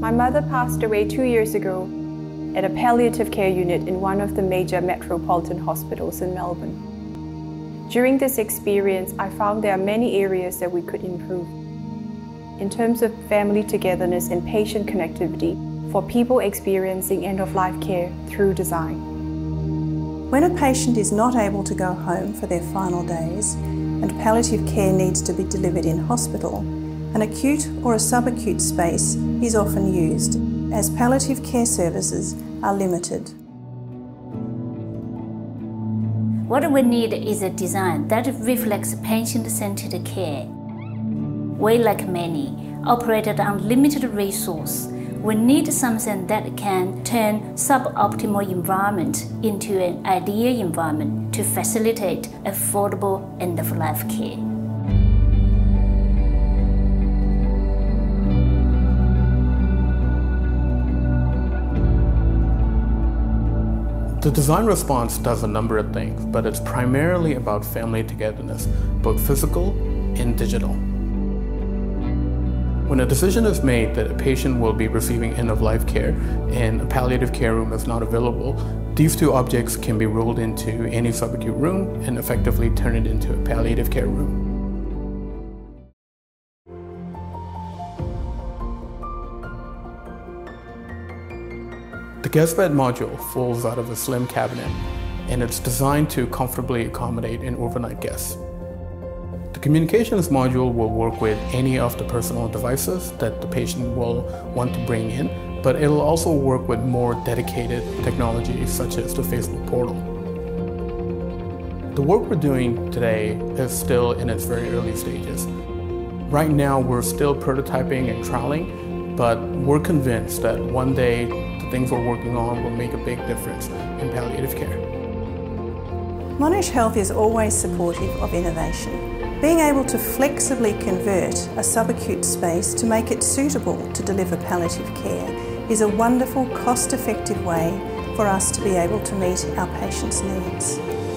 My mother passed away 2 years ago at a palliative care unit in one of the major metropolitan hospitals in Melbourne. During this experience, I found there are many areas that we could improve in terms of family togetherness and patient connectivity for people experiencing end-of-life care through design. When a patient is not able to go home for their final days and palliative care needs to be delivered in hospital, an acute or a subacute space is often used, as palliative care services are limited. What we need is a design that reflects patient-centered care. We, like many, operated on limited resource. We need something that can turn suboptimal environment into an ideal environment to facilitate affordable end-of-life care. The design response does a number of things, but it's primarily about family togetherness, both physical and digital. When a decision is made that a patient will be receiving end-of-life care and a palliative care room is not available, these two objects can be rolled into any subacute room and effectively turn it into a palliative care room. The guest bed module folds out of a slim cabinet, and it's designed to comfortably accommodate an overnight guest. The communications module will work with any of the personal devices that the patient will want to bring in, but it'll also work with more dedicated technology such as the Facebook portal. The work we're doing today is still in its very early stages. Right now we're still prototyping and trialing, but we're convinced that one day the things we're working on will make a big difference in palliative care. Monash Health is always supportive of innovation. Being able to flexibly convert a subacute space to make it suitable to deliver palliative care is a wonderful, cost-effective way for us to be able to meet our patients' needs.